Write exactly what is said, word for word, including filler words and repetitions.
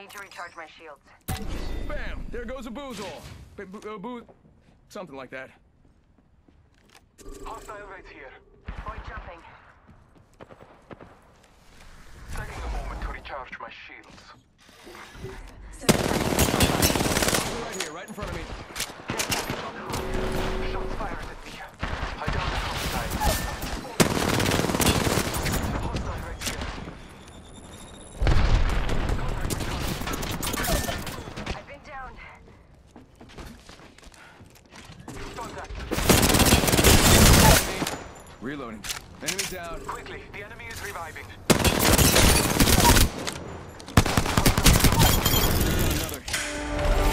need to recharge my shields. Bam! There goes a boozle. B b uh, boo something like that. Hostile right here. Point jumping. Taking a moment to recharge my shields. Right here, right in front of me. Shots fired at me. I downed the hostile. Hostile right here. I've been down. Contact. Reloading. Enemy down. Quickly, the enemy is reviving. Another.